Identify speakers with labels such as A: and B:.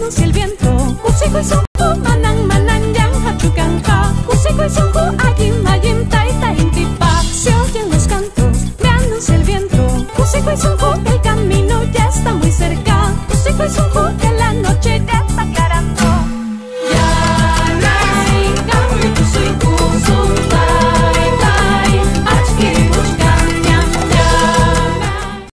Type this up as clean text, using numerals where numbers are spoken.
A: anuncia el viento. Kusiko y Songku, manang manang yang hachukan ka. Kusiko y Songku, ayim ayim tai tai intipa. Se oyen los cantos, me anuncia el viento. Kusiko y Songku, el camino ya está muy cerca. Kusiko y Songku, que la noche ya